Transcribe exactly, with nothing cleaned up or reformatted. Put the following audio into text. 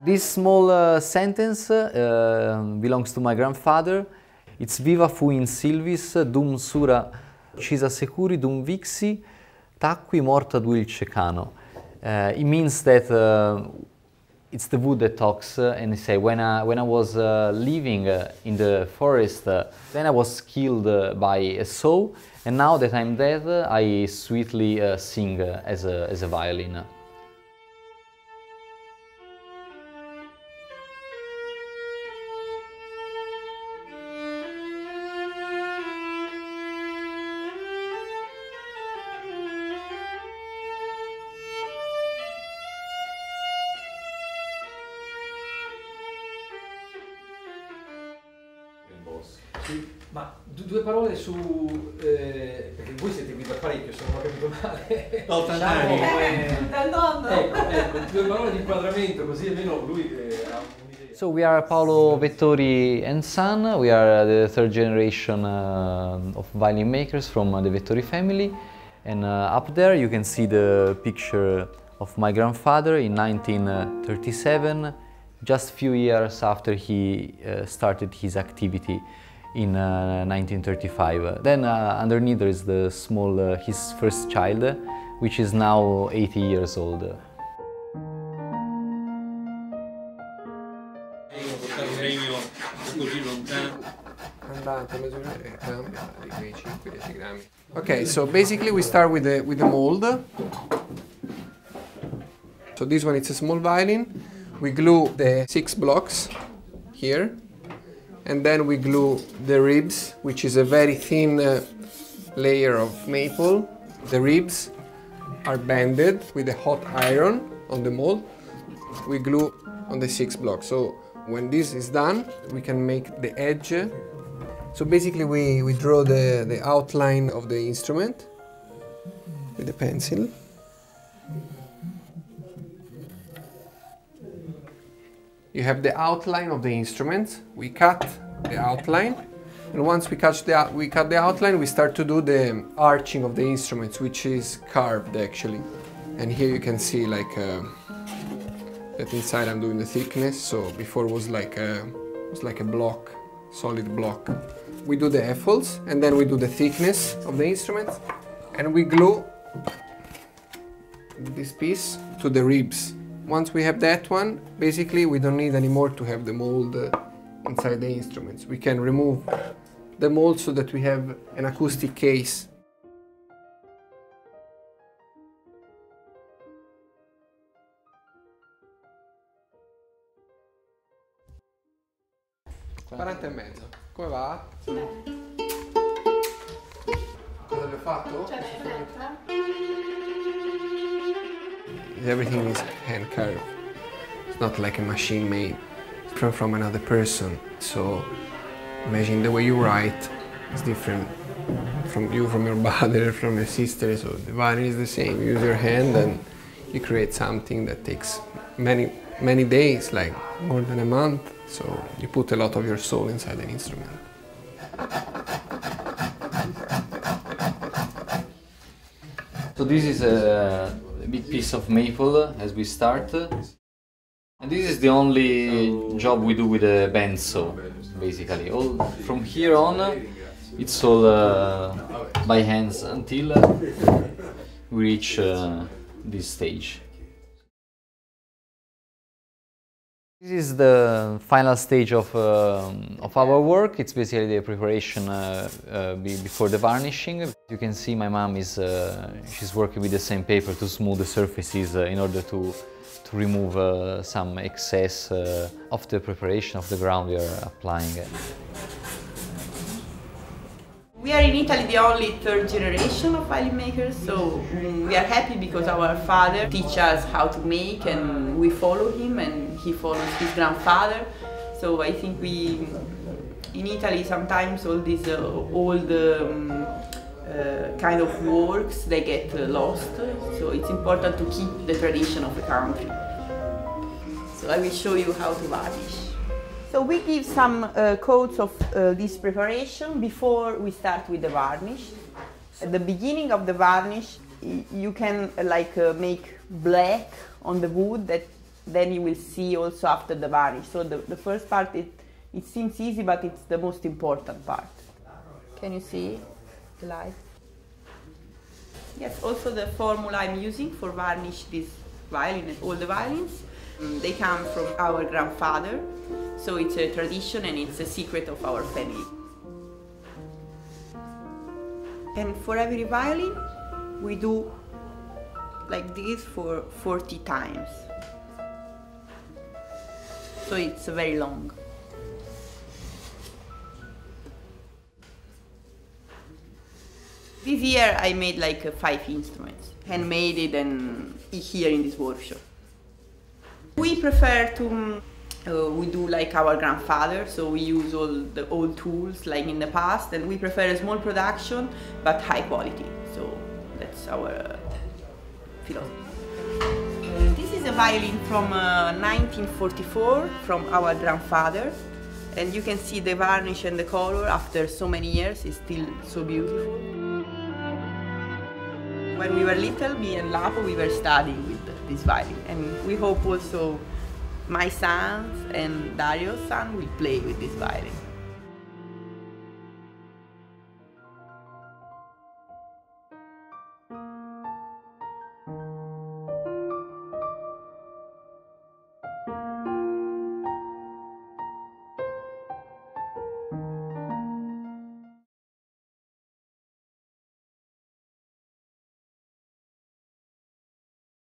This small uh, sentence uh, belongs to my grandfather. It's viva fu in Silvis, dum sura cisa securi, dum vixi, tacqui morta dulce cano. Uh, it means that uh, it's the wood that talks, uh, and they say, when I, when I was uh, living uh, in the forest, uh, then I was killed uh, by a saw, and now that I'm dead, uh, I sweetly uh, sing uh, as, a, as a violin. Sì, ma due parole su, eh, perché voi siete qui da parecchio, se non ho capito male. Ottant'anni. Diciamo, Dal nonno. ecco, ecco, due parole di inquadramento, così almeno lui eh, ha un'idea. So we are Paolo Vettori and son. We are the third generation uh, of violin makers from uh, the Vettori family. And uh, up there you can see the picture of my grandfather in nineteen thirty-seven, just a few years after he uh, started his activity in uh, nineteen thirty-five. Then uh, underneath there is the small, uh, his first child, which is now eighty years old. Portare un legno così lontano. Andante, misurare, cambia di quei cinque dieci grammi. Okay, so basically we start with the with the mold. So this one, it's a small violin. We glue the six blocks here, and then we glue the ribs, which is a very thin uh, layer of maple. The ribs are banded with a hot iron on the mold. We glue on the six blocks. So when this is done, we can make the edge. So basically we, we draw the, the outline of the instrument with a pencil. You have the outline of the instrument. We cut the outline, and once we cut the we cut the outline, we start to do the arching of the instruments, which is carved actually. And here you can see like uh, that inside I'm doing the thickness. So before it was like a it was like a block, solid block. We do the F-holes, and then we do the thickness of the instrument, and we glue this piece to the ribs. Once we have that one, basically we don't need anymore to have the mold uh, inside the instruments. We can remove the mold so that we have an acoustic case. quaranta e mezzo. Come va? Cosa vi ho fatto? Everything is hand carved. It's not like a machine made. It's from, from another person. So imagine the way you write is different from you, from your brother, from your sister. So the violin is the same. You use your hand and you create something that takes many, many days, like more than a month. So you put a lot of your soul inside an instrument. So this is a big piece of maple as we start. And this is the only job we do with a bandsaw, basically. All from here on, it's all uh, by hands until uh, we reach uh, this stage. This is the final stage of, uh, of our work. It's basically the preparation uh, uh, be before the varnishing. You can see my mom is uh, she's working with the same paper to smooth the surfaces uh, in order to, to remove uh, some excess uh, of the preparation of the ground we are applying. We are in Italy the only third generation of violin makers, so um, we are happy because our father teaches us how to make and we follow him and he follows his grandfather. So I think we, in Italy sometimes all these uh, old um, uh, kind of works, they get uh, lost, so it's important to keep the tradition of the country. So I will show you how to varnish. So we give some uh, coats of uh, this preparation before we start with the varnish. At the beginning of the varnish, you can uh, like uh, make black on the wood that then you will see also after the varnish. So the, the first part, it, it seems easy, but it's the most important part. Can you see the light? Yes, also the formula I'm using for varnish this violin and all the violins, um, they come from our grandfather, so it's a tradition and it's a secret of our family. And for every violin, we do like this for forty times. So it's very long. This year I made like uh, five instruments, handmade it and here in this workshop. We prefer to, uh, we do like our grandfather, so we use all the old tools like in the past, and we prefer a small production but high quality, so that's our uh, philosophy. Uh, this is a violin from uh, nineteen forty-four from our grandfather, and you can see the varnish and the color after so many years is still so beautiful. When we were little, me and Lapo, we were studying with this violin, and we hope also my sons and Dario's son will play with this violin.